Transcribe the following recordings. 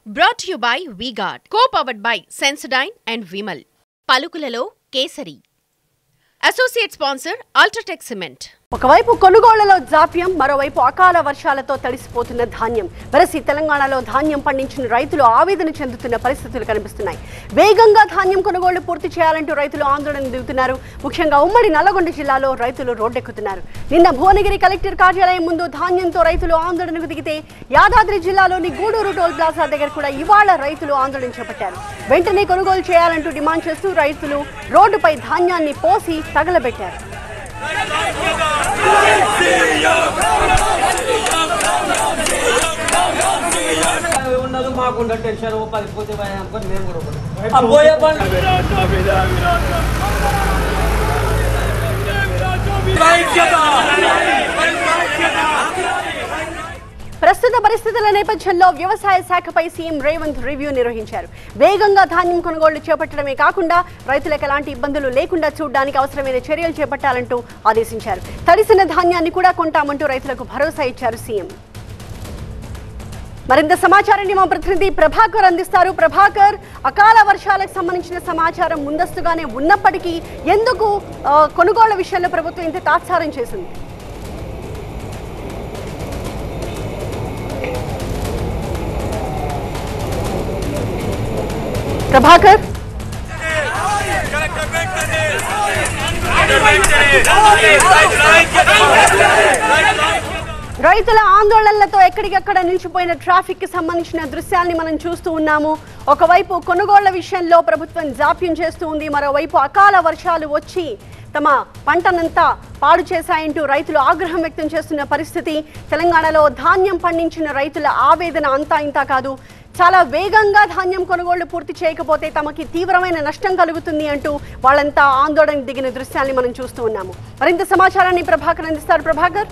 Brought to you by V-Guard, co-powered by Sensodyne and Vimal. Palukulalo Kesari. Associate sponsor Ultratech Cement. ఒకవైపు కొనుగోళ్లలో జాప్యం, మరోవైపు అకాల వర్షాలతో తడిసిపోతున్న ధాన్యం. వరసి తెలంగాణలో ధాన్యం పండించిన రైతులు ఆవేదన చెందుతున్న పరిస్థితులు కనిపిస్తున్నాయి. వేగంగా ధాన్యం కొనుగోళ్లు పూర్తి చేయాలంటూ రైతులు ఆందోళన దిగుతున్నారు. ముఖ్యంగా ఉమ్మడి నల్లగొండ జిల్లాలో రైతులు రోడ్డెక్కుతున్నారు. నిన్న భువనగిరి కలెక్టర్ కార్యాలయం ముందు ధాన్యంతో రైతులు ఆందోళనకు దిగితే యాదాద్రి జిల్లాలోని గూడూరు టోల్ ప్లాజా దగ్గర కూడా ఇవాళ రైతులు ఆందోళన చేపట్టారు. వెంటనే కొనుగోలు చేయాలంటూ డిమాండ్ చేస్తూ రైతులు రోడ్డుపై ధాన్యాన్ని పోసి తగలబెట్టారు. ప్రస్తుత పరిస్థితుల నేపథ్యంలో వ్యవసాయ శాఖపై సీఎం రేవంత్ రివ్యూ నిర్వహించారు. వేగంగా ధాన్యం కొనుగోళ్లు చేపట్టడమే కాకుండా రైతులకు ఎలాంటి ఇబ్బందులు లేకుండా చూడడానికి అవసరమైన చర్యలు చేపట్టాలంటూ ఆదేశించారు. తడిసిన ధాన్యాన్ని కూడా కొంటామంటూ రైతులకు భరోసా ఇచ్చారు సీఎం. మరింత సమాచారాన్ని మా ప్రతినిధి ప్రభాకర్ అందిస్తారు. ప్రభాకర్, అకాల వర్షాలకు సంబంధించిన సమాచారం ముందస్తుగానే ఉన్నప్పటికీ ఎందుకు కొనుగోళ్ల విషయంలో ప్రభుత్వం ఇంత తాత్సారం చేసింది? ప్రభాకర్, రైతుల ఆందోళనలతో ఎక్కడికక్కడ నిలిచిపోయిన ట్రాఫిక్ కి సంబంధించిన దృశ్యాల్ని మనం చూస్తూ ఉన్నాము. ఒకవైపు కొనుగోళ్ల విషయంలో ప్రభుత్వం జాప్యం చేస్తూ ఉంది, మరోవైపు అకాల వర్షాలు వచ్చి తమ పంటనంతా పాడు చేశాయంటూ రైతులు ఆగ్రహం వ్యక్తం చేస్తున్న పరిస్థితి. తెలంగాణలో ధాన్యం పండించిన రైతుల ఆవేదన అంతా ఇంతా కాదు. చాలా వేగంగా ధాన్యం కొనుగోళ్లు పూర్తి చేయకపోతే తమకి తీవ్రమైన నష్టం కలుగుతుంది అంటూ వాళ్ళంతా ఆందోళన దిగిన దృశ్యాన్ని మనం చూస్తూ ఉన్నాము. మరింత సమాచారాన్ని ప్రభాకర్ అందిస్తారు. ప్రభాకర్.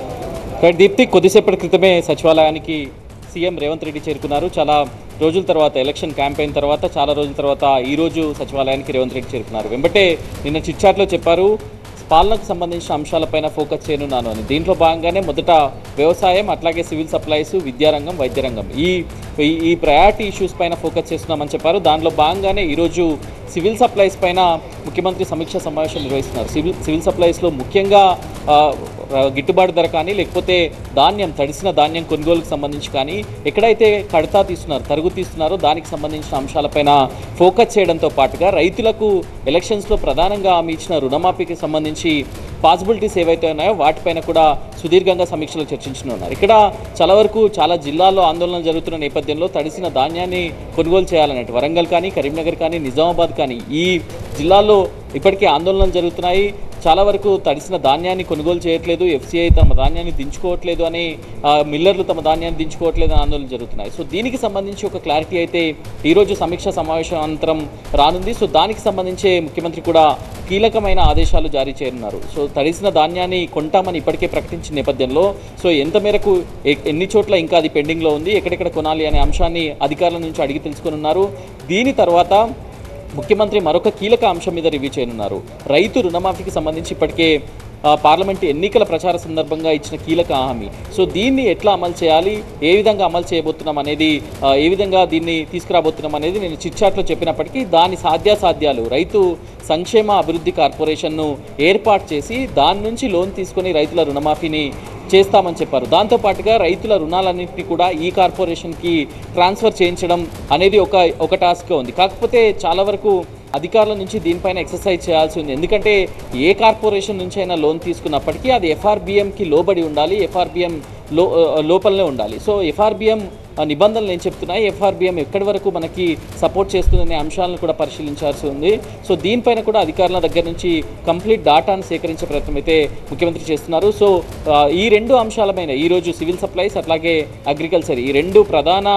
దీప్తి, కొద్దిసేపటి క్రితమే సచివాలయానికి సీఎం రేవంత్ రెడ్డి చేరుకున్నారు. చాలా రోజుల తర్వాత, ఎలక్షన్ క్యాంపెయిన్ తర్వాత చాలా రోజుల తర్వాత ఈరోజు సచివాలయానికి రేవంత్ రెడ్డి చేరుకున్నారు. వెంబటే నిన్న చిట్చాట్లో చెప్పారు పాలనకు సంబంధించిన అంశాలపైన ఫోకస్ చేయనున్నాను అని. దీంట్లో భాగంగానే మొదట వ్యవసాయం, అట్లాగే సివిల్ సప్లైస్, విద్యారంగం, వైద్యరంగం ఈ ప్రయారిటీ ఇష్యూస్ పైన ఫోకస్ చేస్తున్నామని చెప్పారు. దానిలో భాగంగానే ఈరోజు సివిల్ సప్లైస్ పైన ముఖ్యమంత్రి సమీక్ష సమావేశం నిర్వహిస్తున్నారు. సివిల్ సప్లైస్లో ముఖ్యంగా గిట్టుబాటు ధర కానీ, లేకపోతే ధాన్యం, తడిసిన ధాన్యం కొనుగోలుకు సంబంధించి కానీ, ఎక్కడైతే కడతా తీస్తున్నారు, తరుగు తీస్తున్నారో దానికి సంబంధించిన అంశాలపైన ఫోకస్ చేయడంతో పాటుగా రైతులకు ఎలక్షన్స్లో ప్రధానంగా హామీ ఇచ్చిన రుణమాఫీకి సంబంధించి పాసిబిలిటీస్ ఏవైతే ఉన్నాయో వాటిపైన కూడా సుదీర్ఘంగా సమీక్షలు చర్చించనున్నారు. ఇక్కడ చాలా జిల్లాల్లో ఆందోళనలు జరుగుతున్న నేపథ్యంలో తడిసిన ధాన్యాన్ని కొనుగోలు చేయాలన్నట్టు వరంగల్ కానీ, కరీంనగర్ కానీ, నిజామాబాద్ కానీ ఈ జిల్లాల్లో ఇప్పటికే ఆందోళనలు జరుగుతున్నాయి. చాలా వరకు తడిసిన ధాన్యాన్ని కొనుగోలు చేయట్లేదు, ఎఫ్సీఐ తమ ధాన్యాన్ని దించుకోవట్లేదు అని, మిల్లర్లు తమ ధాన్యాన్ని దించుకోవట్లేదు అని ఆందోళనలు జరుగుతున్నాయి. సో దీనికి సంబంధించి ఒక క్లారిటీ అయితే ఈరోజు సమీక్ష సమావేశం అనంతరం రానుంది. సో దానికి సంబంధించే ముఖ్యమంత్రి కూడా కీలకమైన ఆదేశాలు జారీ చేయనున్నారు. సో తడిసిన ధాన్యాన్ని కొంటామని ఇప్పటికే ప్రకటించిన నేపథ్యంలో సో ఎంత మేరకు, ఎన్ని చోట్ల ఇంకా అది పెండింగ్లో ఉంది, ఎక్కడెక్కడ కొనాలి అనే అంశాన్ని అధికారుల నుంచి అడిగి తెలుసుకున్నారు. దీని తర్వాత ముఖ్యమంత్రి మరొక కీలక అంశం మీద రివ్యూ చేయనున్నారు. రైతు రుణమాఫీకి సంబంధించి ఇప్పటికే పార్లమెంటు ఎన్నికల ప్రచార సందర్భంగా ఇచ్చిన కీలక హామీ. సో దీన్ని ఎట్లా అమలు చేయాలి, ఏ విధంగా అమలు చేయబోతున్నాం అనేది, ఏ విధంగా దీన్ని తీసుకురాబోతున్నాం అనేది నేను చిట్చాట్లో చెప్పినప్పటికీ దాని సాధ్యాసాధ్యాలు రైతు సంక్షేమ అభివృద్ధి కార్పొరేషన్ను ఏర్పాటు చేసి దాని నుంచి లోన్ తీసుకొని రైతుల రుణమాఫీని చేస్తామని చెప్పారు. దాంతోపాటుగా రైతుల రుణాలన్నింటినీ కూడా ఈ కార్పొరేషన్కి ట్రాన్స్ఫర్ చేయించడం అనేది ఒక టాస్క్గా ఉంది. కాకపోతే చాలా వరకు అధికారుల నుంచి దీనిపైన ఎక్సర్సైజ్ చేయాల్సి ఉంది. ఎందుకంటే ఏ కార్పొరేషన్ నుంచి అయినా లోన్ తీసుకున్నప్పటికీ అది ఎఫ్ఆర్బిఎంకి లోబడి ఉండాలి, ఎఫ్ఆర్బిఎం లోపలనే ఉండాలి. సో ఎఫ్ఆర్బిఎం నిబంధనలు ఏం చెప్తున్నాయి, ఎఫ్ఆర్బిఎం ఎక్కడి వరకు మనకి సపోర్ట్ చేస్తుందనే అంశాలను కూడా పరిశీలించాల్సి ఉంది. సో దీనిపైన కూడా అధికారుల దగ్గర నుంచి కంప్లీట్ డాటాను సేకరించే ప్రయత్నం అయితే ముఖ్యమంత్రి చేస్తున్నారు. సో ఈ రెండు అంశాలపైన ఈరోజు సివిల్ సప్లైస్ అట్లాగే అగ్రికల్చర్ ఈ రెండు ప్రధాన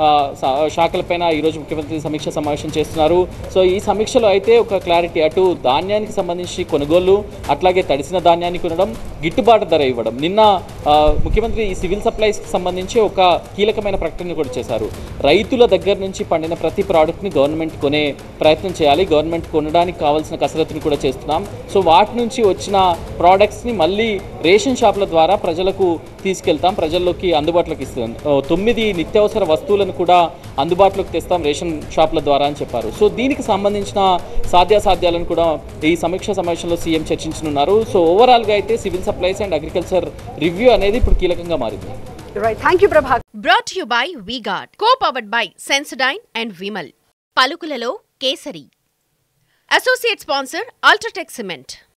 శాఖలపైన ఈరోజు ముఖ్యమంత్రి సమీక్ష సమావేశం చేస్తున్నారు. సో ఈ సమీక్షలో అయితే ఒక క్లారిటీ, అటు ధాన్యానికి సంబంధించి కొనుగోలు, అట్లాగే తడిసిన ధాన్యాన్ని కొనడం, గిట్టుబాటు ధర ఇవ్వడం. నిన్న ముఖ్యమంత్రి ఈ సివిల్ సప్లైస్కి సంబంధించి ఒక కీలకమైన ప్రకటన కూడా చేశారు. రైతుల దగ్గర నుంచి పండిన ప్రతి ప్రోడక్ట్ని గవర్నమెంట్ కొనే ప్రయత్నం చేయాలి, గవర్నమెంట్ కొనడానికి కావాల్సిన కసరత్తుని కూడా చేస్తున్నాం. సో వాటి నుంచి వచ్చిన ప్రోడక్ట్స్ని మళ్ళీ రేషన్ షాపుల ద్వారా ప్రజలకు తీసుకెళ్తాం, ప్రజల్లోకి అందుబాటులోకి ఇస్తాం. 9 నిత్యావసర వస్తువులను కూడా అందుబాటులోకి తెస్తాం రేషన్ షాపుల ద్వారా అని చెప్పారు. సో దీనికి సంబంధించిన సాధ్యాసాధ్యాలను కూడా ఈ సమీక్ష సమావేశంలో సీఎం చర్చించనున్నారు. సో ఓవరాల్గా అయితే civil supplies and agriculture review అనేది ఇప్పుడు కీలకంగా మారింది. Thank you Prabha. Brought you by V Guard, co powered by Sensodyne and Vimal. పలుకులలో Kesari. Associate sponsor UltraTech cement.